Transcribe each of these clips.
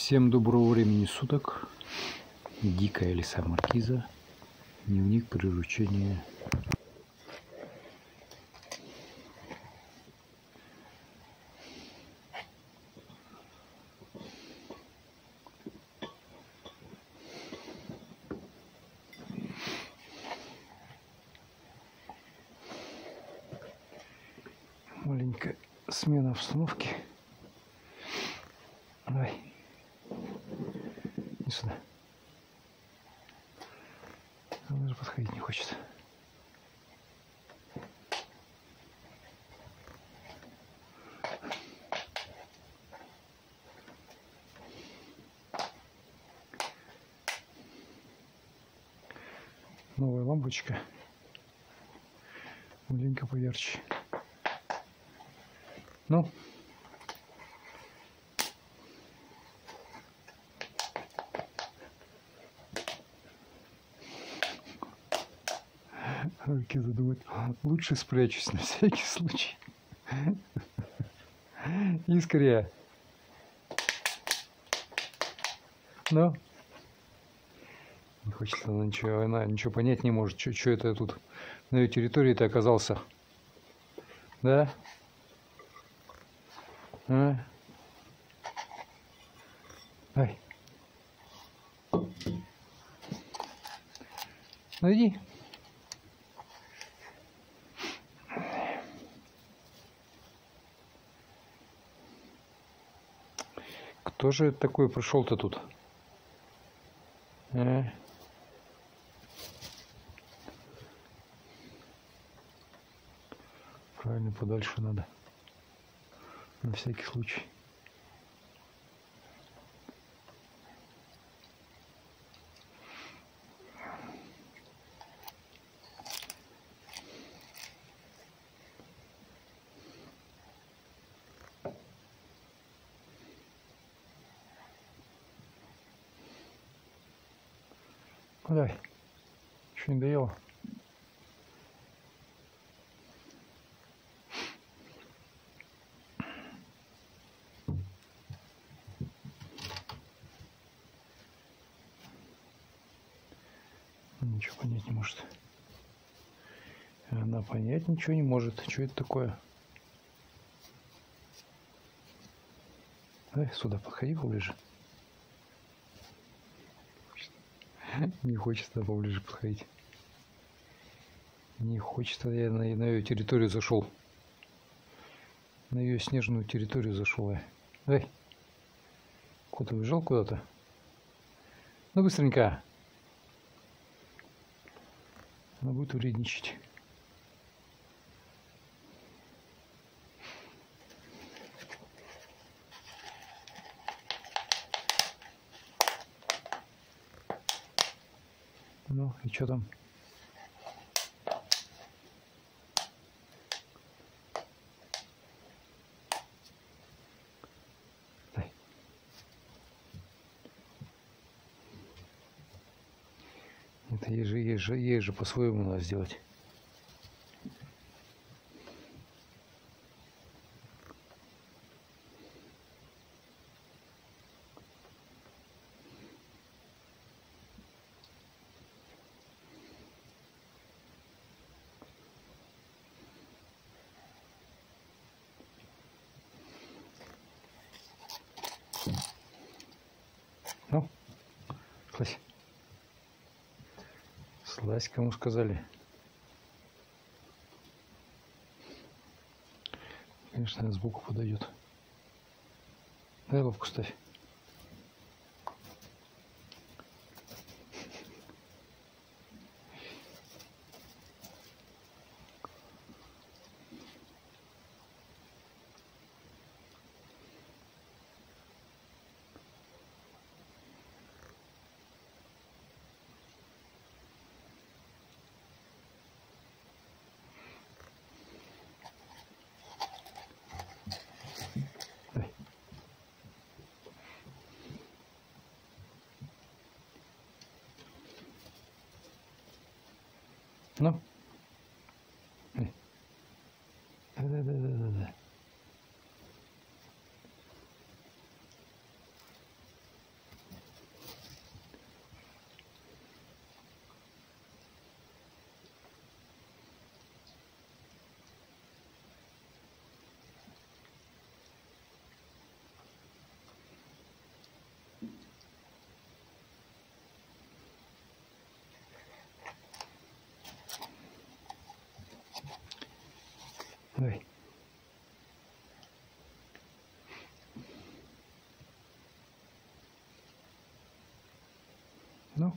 Всем доброго времени суток. Дикая лиса маркиза. Дневник приручения. Маленькая смена обстановки. Давай. Иди сюда. Он даже подходить не хочет. Новая лампочка. Маленько поярче. Ну. Маркиза думает, лучше спрячусь на всякий случай. Искря. Ну. Не хочет она ничего понять не может. Что это я тут на ее территории-то оказался? Да? А? Ай. Ну иди. Кто же это такой пришел-то тут? А? Правильно, подальше надо. На всякий случай. Давай. Еще не доела. Ничего понять не может. Она понять ничего не может. Что это такое? Давай сюда подходи поближе. Не хочется поближе подходить. Не хочется. Я на ее территорию зашел. На ее снежную территорию зашел я. Эй. Куда-то убежал куда-то? Ну быстренько. Она будет вредничать. Ну и что там? Дай. Это ей же по-своему надо сделать. Ну, слазь. Слазь, кому сказали. Конечно, она сбоку подойдет. Дай лапку ставь. Ну. Да. Давай. Ну.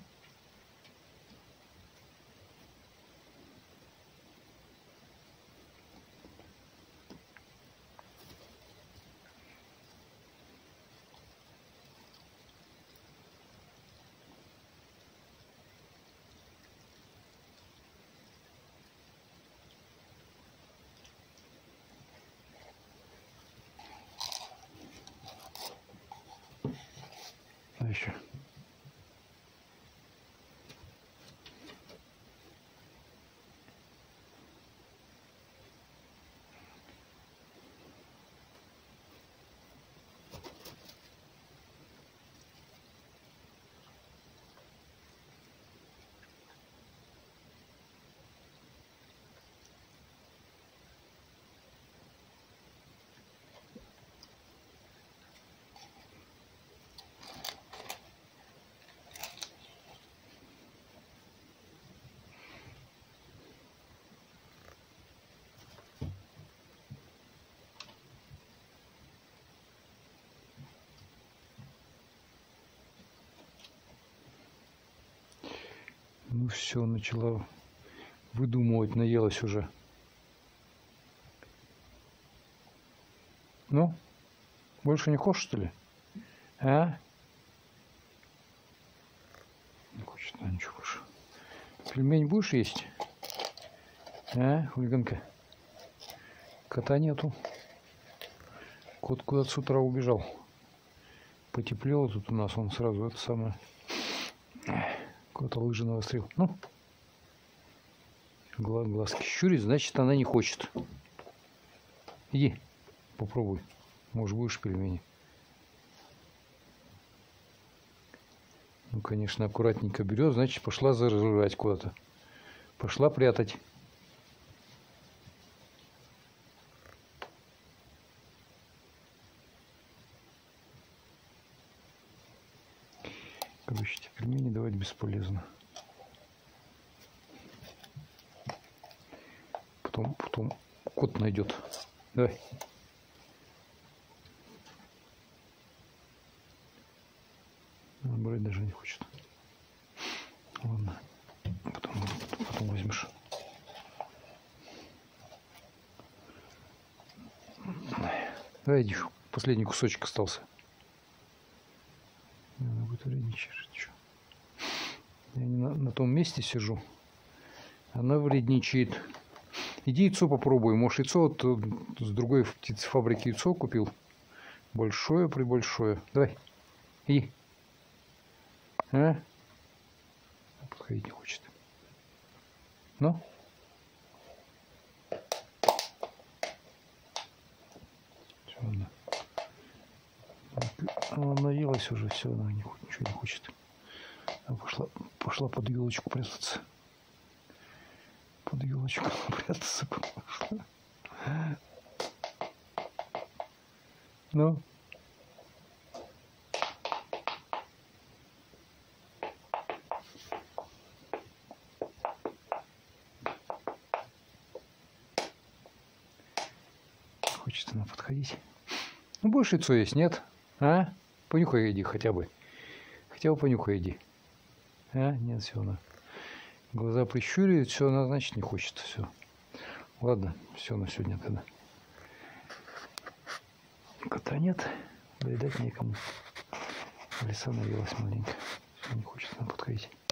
А еще. Ну все, начала выдумывать, наелась уже. Ну, больше не хочешь, что ли? А? Не хочет она ничего больше. Пельмень будешь есть? А, хулиганка? Кота нету. Кот куда-то с утра убежал. Потеплело тут у нас, он сразу это самое... Куда-то лыжи навострил. Ну, глазки щурит, значит, она не хочет. Иди, попробуй. Может, будешь пельмени. Ну, конечно, аккуратненько берет, значит, пошла зажирать куда-то. Пошла прятать. Короче, эти пельмени давать бесполезно. Потом кот найдет. Давай. Брать даже не хочет. Ладно. Потом возьмешь. Давай, иди. Последний кусочек остался. Она будет вредничать. Я не на том месте сижу. Она вредничает. Иди яйцо попробуй. Может, яйцо вот с другой птицефабрики яйцо купил. Большое-пребольшое. Давай. Иди. А? Подходить не хочет. Ну? Все, она наелась уже, все, она ничего не хочет. Она пошла под елочку прятаться. Под елочку прятаться пошла. Ну? Хочет она подходить. Ну, больше яйцо есть, нет? А? Понюхай, иди хотя бы. Хотя бы понюхай, иди. А? Нет, все, она. Глаза прищуривает, все, она, значит, не хочет. Все. Ладно, все на сегодня тогда. Кота нет, доедать некому. Лиса наелась маленько. Все, не хочет она подходить.